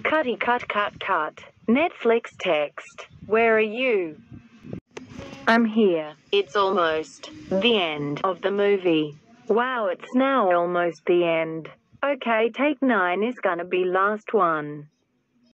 Cutty cut cut cut. Netflix text. Where are you? I'm here. It's almost the end of the movie. Wow, it's now almost the end. Okay, take 9 is gonna be last one.